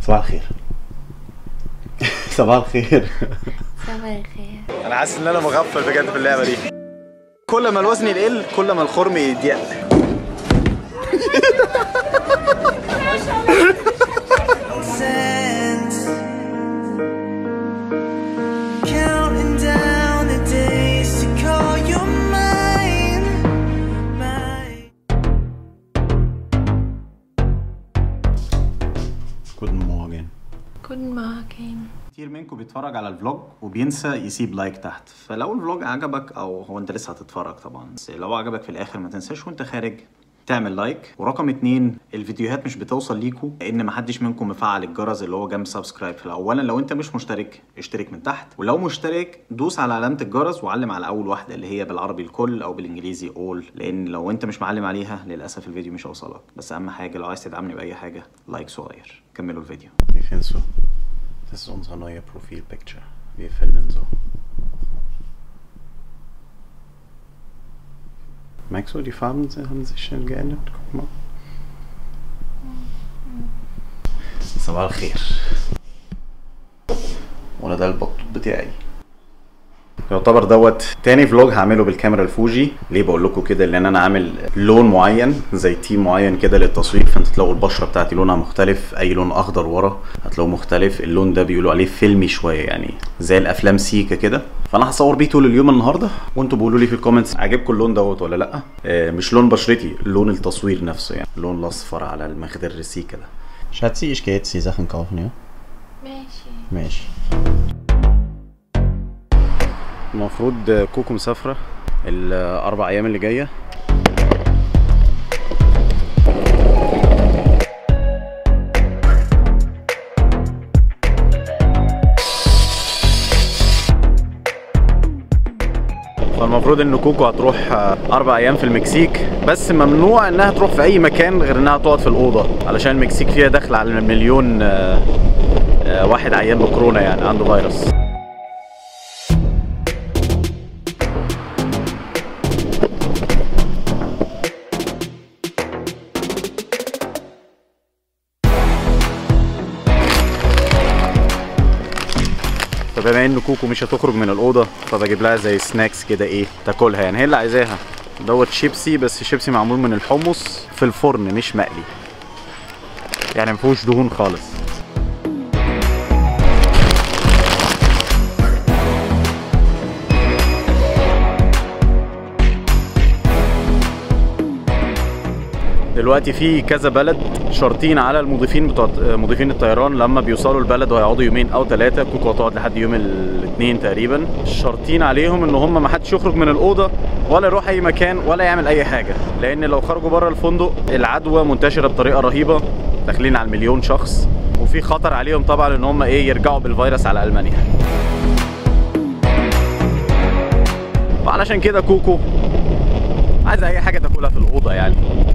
صباح الخير. صباح الخير. صباح الخير. انا حاسس ان انا مغفل بجد في اللعبه دي. كل ما الوزن يقل كل ما الخرم يضيق. Guten Morgen. كتير منكم بيتفرج على الفلوج وبينسى يسيب لايك تحت، فلو الفلوج عجبك او هو انت لسه هتتفرج طبعا، بس لو عجبك في الاخر ما تنساش وانت خارج تعمل لايك. ورقم 2 الفيديوهات مش بتوصل ليكوا لان محدش منكم مفعل الجرس اللي هو جنب سبسكرايب. فاولا لو انت مش مشترك اشترك من تحت، ولو مشترك دوس على علامه الجرس وعلم على اول واحده اللي هي بالعربي الكل او بالانجليزي اول، لان لو انت مش معلم عليها للاسف الفيديو مش هيوصلك. بس اهم حاجه لو عايز تدعمني باي حاجه لايك صغير. كملوا الفيديو. Das ist unsere neue Profilpicture. Wir filmen so. Merkst du, die Farben haben sich schon geändert? Guck mal. صباح الخير. ولا ده البطوط بتاعي. يعتبر دوت تاني فلوج هعمله بالكاميرا الفوجي. ليه بقول لكم كده؟ لان انا عامل لون معين زي تيم معين كده للتصوير، فانت تلاقوا البشره بتاعتي لونها مختلف. اي لون اخضر ورا هتلاقوه مختلف. اللون ده بيقولوا عليه فيلمي شويه، يعني زي الافلام سيكا كده. فانا هصور بيه طول اليوم النهارده، وانتوا بقولوا لي في الكومنتس عجبكم اللون دوت ولا لا. مش لون بشرتي، لون التصوير نفسه، يعني اللون الاصفر على المخدر السيكا ده. Schatzi, ich gehe jetzt die Sachen kaufen, ja? ماشي. المفروض كوكو مسافرة الأربع أيام اللي جاية. فالمفروض ان كوكو هتروح 4 أيام في المكسيك، بس ممنوع انها تروح في اي مكان غير انها تقعد في الأوضة، علشان المكسيك فيها داخل على 1,000,000 واحد عيان بكورونا، يعني عنده فيروس. فبما ان كوكو مش هتخرج من الاوضه، فبجيب لها زي سناكس كده ايه تاكلها، يعني هي اللي عايزاها. دوت شيبسي، بس شيبسي معمول من الحمص في الفرن مش مقلي، يعني مفيهوش دهون خالص. دلوقتي في كذا بلد شارطين على المضيفين بتوع مضيفين الطيران لما بيوصلوا البلد وهيقعدوا يومين او 3. كوكو هتقعد لحد يوم الاثنين تقريبا. شارطين عليهم ان هم ما حدش يخرج من الاوضه ولا يروح اي مكان ولا يعمل اي حاجه، لان لو خرجوا بره الفندق العدوى منتشره بطريقه رهيبه، داخلين على 1,000,000 شخص، وفي خطر عليهم طبعا ان هم يرجعوا بالفيروس على المانيا. وعلشان كده كوكو عايزه اي حاجه تاكلها في الاوضه يعني.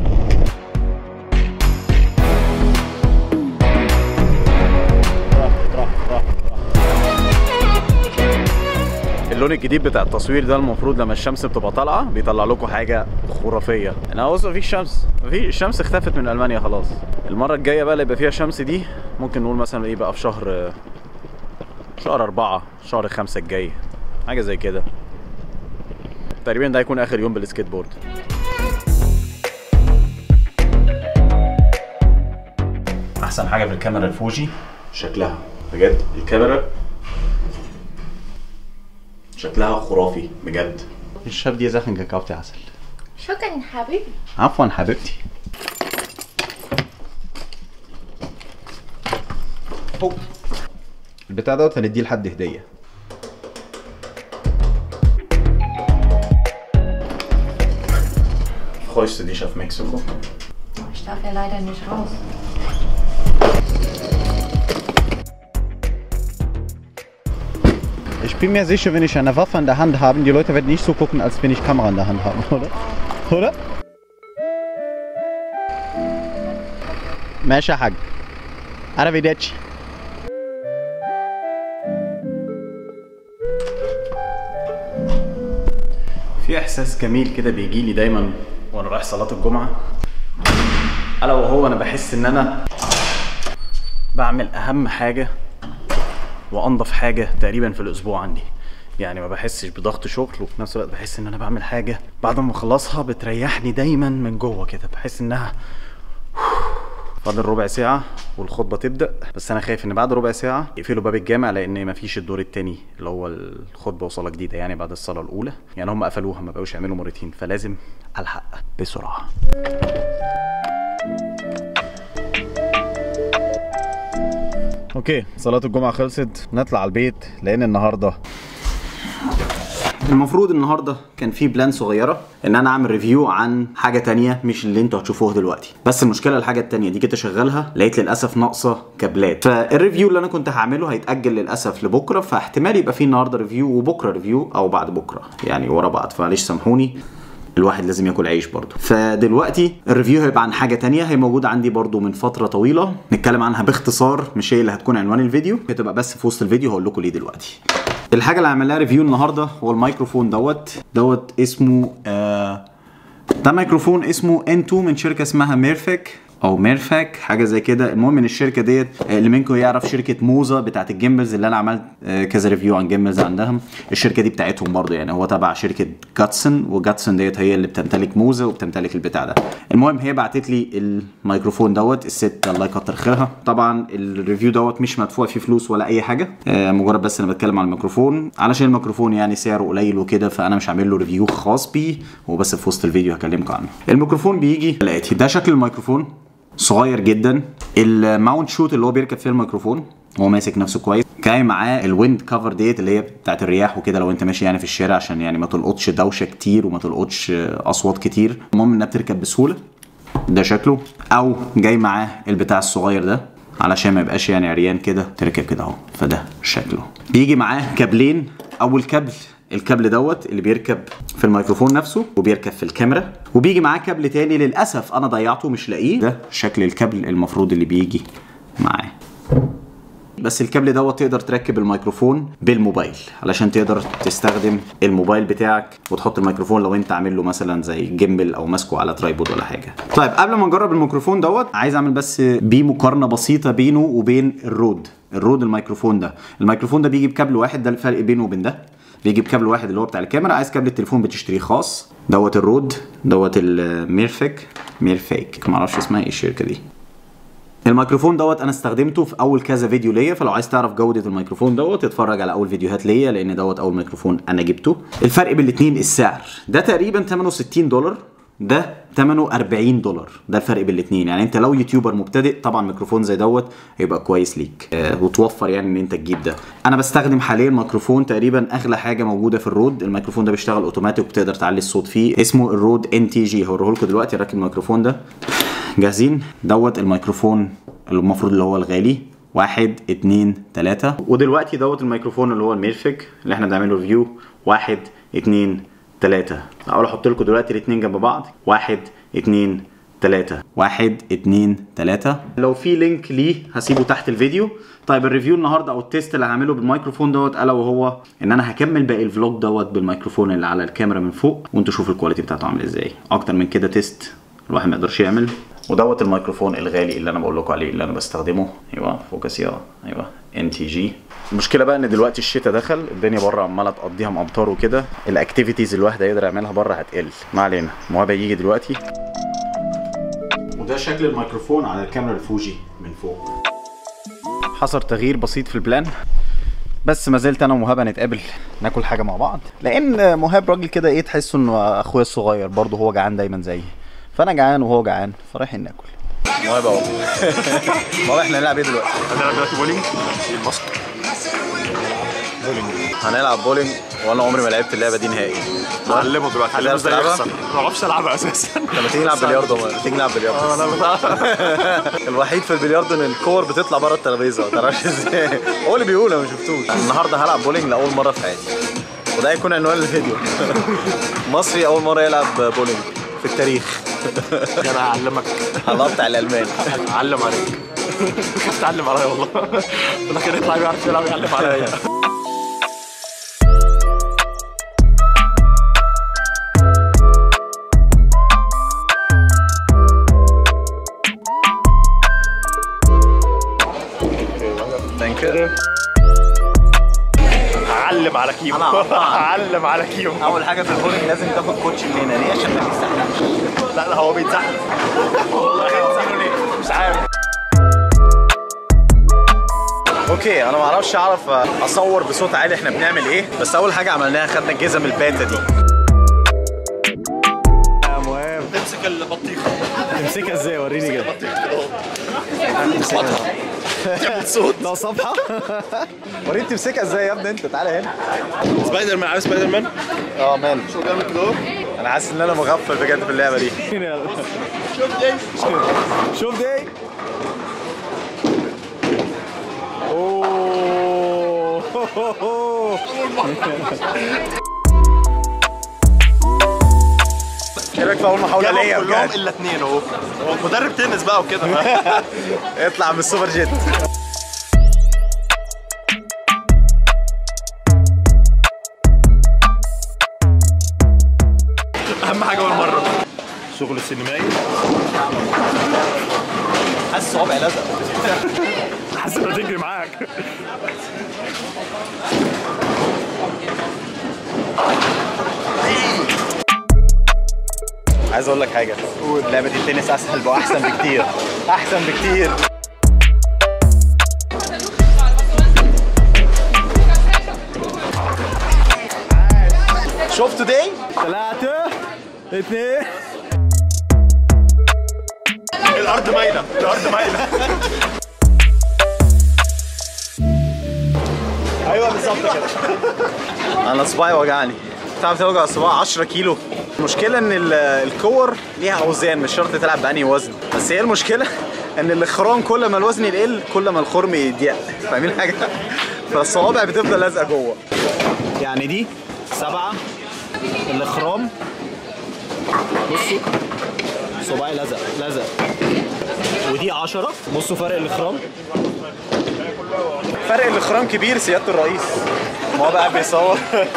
اللون الجديد بتاع التصوير ده المفروض لما الشمس بتبقى طالعه بيطلع لكم حاجه خرافيه. انا بص مفيش شمس، الشمس اختفت من المانيا خلاص. المره الجايه بقى اللي يبقى فيها شمس دي ممكن نقول مثلا ايه بقى في شهر 4 شهر 5 الجاي، حاجه زي كده تقريبا. ده هيكون اخر يوم بالسكيت بورد. احسن حاجه في الكاميرا الفوجي شكلها بجد. الكاميرا شكلها خرافي بجد. Ich habe dir Sachen gekauft يا عسل. شكرا حبيبي. عفوا حبيبتي. البتاع دوت هنديه لحد هديه. Freust du dich auf Mexiko? Ich darf ja leider nicht raus. Ich bin mir sicher, wenn ich eine Waffe in der Hand habe, die Leute werden nicht so gucken, als wenn ich Kamera in der Hand habe, oder? Oder? ماشي يا حاج. Arrivederci. في احساس جميل كده بيجي لي دايما وانا رايح صلاة الجمعة، الا وهو انا بحس ان انا بعمل اهم حاجه وانضف حاجه تقريبا في الاسبوع عندي، يعني ما بحسش بضغط شغل، وفي نفس الوقت بحس ان انا بعمل حاجه بعد ما اخلصها بتريحني دايما من جوه كده، بحس انها فاضل ربع ساعه والخطبه تبدا. بس انا خايف ان بعد ربع ساعه يقفلوا باب الجامع لان مفيش الدور التاني اللي هو الخطبه وصلاه جديده، يعني بعد الصلاه الاولى، يعني هم قفلوها ما بقوش يعملوا مرتين، فلازم الحق بسرعه. اوكي صلاه الجمعه خلصت، نطلع على البيت لان النهارده المفروض النهارده كان في بلان صغيره ان انا اعمل ريفيو عن حاجه تانية مش اللي انتوا هتشوفوه دلوقتي. بس المشكله الحاجه التانية دي كنت اشغلها لقيت للاسف ناقصه كابلات، فالريفيو اللي انا كنت هعمله هيتاجل للاسف لبكره، فاحتمال يبقى في النهارده ريفيو وبكره ريفيو او بعد بكره يعني ورا بعض، فمعلش سامحوني الواحد لازم ياكل عيش برضه. فدلوقتي الريفيو هيبقى عن حاجه تانية هي موجوده عندي برضه من فتره طويله، نتكلم عنها باختصار، مش هي اللي هتكون عنوان الفيديو، هتبقى بس في وسط الفيديو هقول لكم ليه دلوقتي. الحاجه اللي هعمل لها ريفيو النهارده هو الميكروفون دوت اسمه ده ميكروفون اسمه N2 من شركه اسمها ميرفك او ميرفاك حاجه زي كده. المهم ان الشركه ديت اللي منكم يعرف شركه موزه بتاعت الجيمبلز اللي انا عملت كذا ريفيو عن جيمبلز عندهم، الشركه دي بتاعتهم برضه، يعني هو تبع شركه جاتسون، وجاتسون ديت هي اللي بتمتلك موزه وبتمتلك البتاع ده. المهم هي بعتت لي الميكروفون دوت، الست الله يكتر خيرها. طبعا الريفيو دوت مش مدفوع فيه فلوس ولا اي حاجه، مجرد بس انا بتكلم عن الميكروفون علشان الميكروفون يعني سعره قليل وكده، فانا مش عامل له ريفيو خاص بيه، وبس في وسط الفيديو هكلمكم عنه. الميكروفون بيجي لقيت ده شكل الميكروفون صغير جدا، الماونت شوت اللي هو بيركب فيه الميكروفون هو ماسك نفسه كويس، جاي معاه الويند كفر ديت اللي هي بتاعت الرياح وكده لو انت ماشي يعني في الشارع، عشان يعني ما تلقطش دوشه كتير وما تلقطش اصوات كتير، المهم انها بتركب بسهوله. ده شكله. او جاي معاه البتاع الصغير ده علشان ما يبقاش يعني عريان كده، تركب كده اهو، فده شكله. بيجي معاه كابلين، اول الكابل دوت اللي بيركب في الميكروفون نفسه وبيركب في الكاميرا، وبيجي معاه كابل تاني للاسف انا ضيعته مش لاقيه، ده شكل الكابل المفروض اللي بيجي معاه. بس الكابل دوت تقدر تركب الميكروفون بالموبايل علشان تقدر تستخدم الموبايل بتاعك وتحط الميكروفون لو انت عامل له مثلا زي جيمبل او ماسكه على ترايبود ولا حاجه. طيب قبل ما نجرب الميكروفون دوت عايز اعمل بس مقارنه بسيطه بينه وبين الرود الميكروفون ده. الميكروفون ده بيجي بكابل واحد، ده الفرق بينه وبين ده، بيجي بكابل واحد اللي هو بتاع الكاميرا، عايز كابل التليفون بتشتريه خاص. دوت الرود، دوت الميرفك معرفش اسمها ايه الشركه دي. الميكروفون دوت انا استخدمته في اول كذا فيديو ليا، فلو عايز تعرف جوده الميكروفون دوت اتفرج على اول فيديوهات ليا، لان دوت اول ميكروفون انا جبته. الفرق بين الاثنين السعر، ده تقريبا ثمنه $60، ده ثمنه $40، ده الفرق بين الاثنين. يعني انت لو يوتيوبر مبتدئ طبعا ميكروفون زي دوت هيبقى كويس ليك وتوفر يعني ان انت تجيب ده. انا بستخدم حاليا ميكروفون تقريبا اغلى حاجه موجوده في الرود، الميكروفون ده بيشتغل اوتوماتيك وبتقدر تعلي الصوت فيه، اسمه الرود NTG، هوريه لكم دلوقتي. راكب الميكروفون ده، جاهزين؟ دوت الميكروفون المفروض اللي هو الغالي، 1 2 3. ودلوقتي دوت الميكروفون اللي هو الميرفك اللي احنا بنعمله ريفيو، 1 2 3. اقول احط لكم دلوقتي الاثنين جنب بعض، 1 2 3 1 2 3. لو في لينك ليه هسيبه تحت الفيديو. طيب الريفيو النهارده او التيست اللي هعمله بالميكروفون دوت الا وهو ان انا هكمل باقي الفلوج دوت بالميكروفون اللي على الكاميرا من فوق، وانتوا شوفوا الكواليتي بتاعته عامل ازاي. اكتر من كده تيست الواحد ما يقدرش يعمل. ودوت الميكروفون الغالي اللي انا بقول لكم عليه اللي انا بستخدمه، ايوه فوكس يا ايوه NTG. المشكله بقى ان دلوقتي الشتاء دخل، الدنيا بره عماله تقضيها مامطار وكده، الاكتيفيتيز الواحد هيقدر يعملها بره هتقل. ما علينا، الموهبه يجي دلوقتي. وده شكل الميكروفون على الكاميرا الفوجي من فوق. حصل تغيير بسيط في البلان، بس ما زلت انا ومهاب نتقابل ناكل حاجه مع بعض، لان مهاب راجل كده ايه تحسه انه اخويا الصغير برضه، هو جعان دايما زيي، فانا جعان وهو جعان فرايحين ناكل. مهاب اهو. مهاب احنا هنلعب ايه دلوقتي؟ هنلعب دلوقتي بولينج الماسك. هنلعب بولينج، وانا عمري ما لعبت اللعبه دي نهائي. هعلمه دلوقتي، هعلمه ازاي يخسر. ما بعرفش العبها اساسا. لما تيجي نلعب بلياردو، تيجي نلعب بلياردو. الوحيد في البلياردو ان الكور بتطلع بره الترابيزه، ما تعرفش ازاي. هو اللي بيقول انا ما شفتوش. النهارده هلعب بولينج لاول مره في حياتي، وده هيكون عنوان الفيديو. مصري اول مره يلعب بولينج في التاريخ. انا هعلمك. الله بتاع الالمان. هعلم عليك. تتعلم عليا والله. في الاخر يطلع بيعرف يلعب يعلم عليا. هعلم على كيمو. هعلم على كيمو. اول حاجه في البولينج لازم تاخد كوتش من هنا، ليه؟ عشان ما بيستحملش. لا هو بيتزحلق. مش عارف. اوكي انا ما اعرفش اصور بصوت عالي احنا بنعمل ايه، بس اول حاجه عملناها خدنا الجزم الباتا دي. يا مهم تمسك البطيخه. تمسكها ازاي؟ وريني كده. تعمل صوت. لا صفحه. وريني تمسكها ازاي يا ابني انت، تعالى هنا. سبايدر مان، عارف سبايدر مان؟ اه مان شو بيعمل كده؟ انا حاسس ان انا مغفل بجد في اللعبه دي. شوف دي. اوه ايه رايك في اول محاوله ليا؟ كلهم الا اثنين اهو. هو مدرب تنس بقى وكده. اطلع من السوبر جيت. اهم حاجه اول مره. شغل السينمائي. حاسس صوابعي لزق. حاسس انها تجري معاك. عايز اقول لك حاجه، لعبه التنس اسهل واحسن بكتير. احسن بكتير. شفتوا دي؟ 3 2 الارض مايله. الارض مايله. ايوه بالظبط كده. انا صباعي وجعني. تعرف توجع الصباع 10 كيلو. المشكله ان الكور ليها اوزان، مش شرط تلعب بأنهي وزن، بس هي المشكله ان الاخرام كل ما الوزن يقل كل ما الخرم يضيق. فاهمين حاجه؟ فالصوابع بتفضل لازقه جوه. يعني دي 7 الاخرام. بصوا صباعي لزق. ودي 10. بصوا فرق الاخرام. فرق الاخرام كبير سياده الرئيس. ما هو بقى بيصور.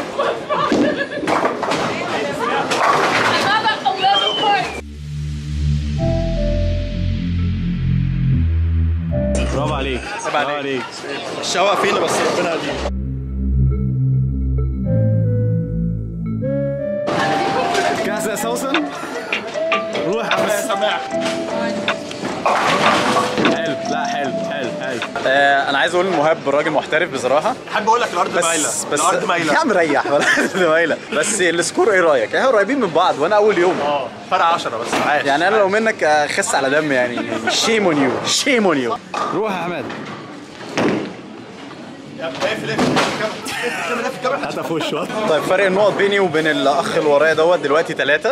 برافو عليك. برافو عليك. الشقه فينا بس ربنا يهدينا. جاهزة يا سوسن؟ روح يا سماع. حلو. لا حلو. انا عايز اقول المهاب راجل محترف بصراحه. حابب اقول لك الارض مايله. الارض مايله. يا عم ريح. الارض مايله. بس السكور ايه رايك؟ احنا قريبين من بعض وانا اول يوم. فرق 10 بس عادي. يعني انا لو منك اخس على دم يعني. شيم اون يو. روح يا احمد. هات في وشه. طيب فرق النقط بيني وبين الاخ اللي ورايا دوت دلوقتي 3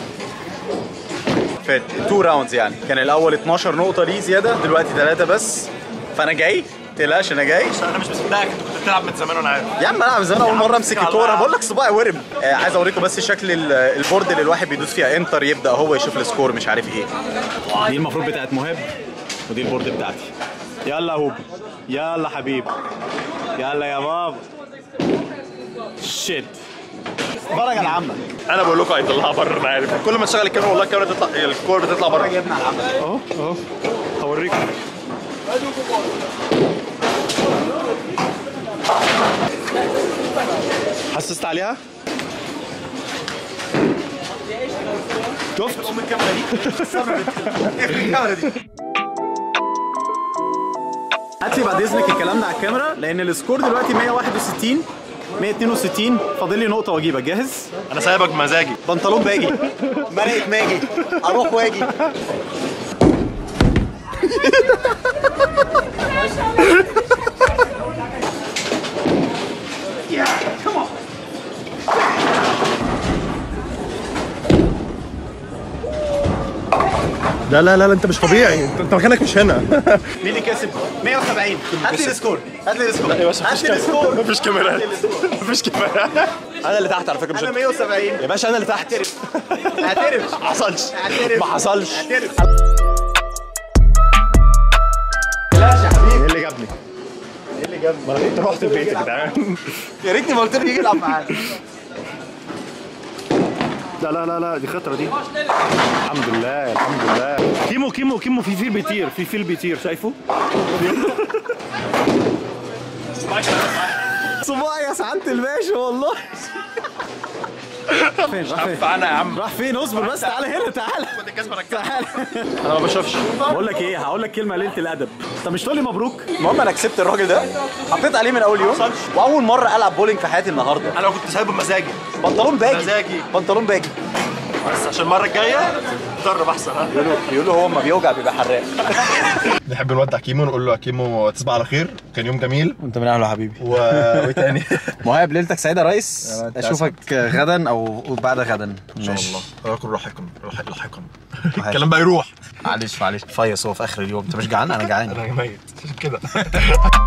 في 2 راوندز. يعني كان الاول 12 نقطه ليه زياده، دلوقتي 3 بس. فانا جاي، متقلقش انا جاي. انا مش مصدقك، انت كنت بتلعب من زمان وانا عارف. يا عم انا من زمان اول مره امسك الكوره. بقول لك صباعي ورم. عايز اوريكم بس شكل البورد اللي الواحد بيدوس فيها انتر يبدا هو يشوف السكور مش عارف ايه. دي المفروض بتاعت مهاب ودي البورد بتاعتي. يلا هوب، يلا حبيبي، يلا يا بابا. شيت. اتفرج على عمك. انا بقول لكم هيطلعها بره. انا عارف كل ما تشغل الكاميرا والله الكاميرا تطلع، الكور بتطلع بره. جبنا على عمك اهو هوريكم. حسست عليها؟ شفت؟ ام الكاميرا دي. الكاميرا دي. هات لي بعد اذنك الكلام ده على الكاميرا، لان السكور دلوقتي 161 162. فاضل لي نقطة واجيبك. جاهز؟ انا سايبك بمزاجي. بنطلون باجي، مرقة ماجي، اروح واجي. لا لا لا انت مش طبيعي. انت مكانك مش هنا. مين اللي كسب؟ 170. هات لي السكور. لا يا باشا هات لي السكور. مفيش كاميرات. مفيش كاميرات. انا اللي تحت على فكره. مش انا 170 يا باشا. انا اللي تحت. اعترف. ما حصلش. اعترف. ما حصلش. اعترف. لا يا حبيبي. ايه اللي جابني؟ ما انا كنت رحت البيت يا جدعان. يا ريتني ما قلت له يجي يلعب معانا. لا لا لا لا دي خطره دي. الحمد لله الحمد لله. كيمو في فيل بيطير. شايفه؟ صباعي يا سعادة الباشا والله. فين راح فين؟ انا يا عم راح فين؟ اصبر بس، تعالى هنا تعالى. تعالى. انا ما بشوفش. بقول لك ايه، هقول لك كلمه ليله الادب. انت مش تقول لي مبروك؟ المهم انا كسبت الراجل ده، حطيت عليه من اول يوم، واول مره العب بولينج في حياتي النهارده. انا كنت سايبه بمزاجي. بنطلون باجي. مزاجي. بنطلون باجي. بس عشان المره الجايه درب احسن. ها بيقولوا هو ما بيوجع بيبقى حراق. نحب نودع كيمو، نقول له يا كيمو تصبح على خير، كان يوم جميل. وانت من اهله يا حبيبي. وايه تاني؟ مهاب ليلتك سعيده يا ريس. اشوفك غدا او بعد غدا ان شاء الله. اكل لاحقا. الكلام بقى يروح. معلش فيص هو في اخر اليوم. انت مش جعان؟ انا جعان. انا ميت كده.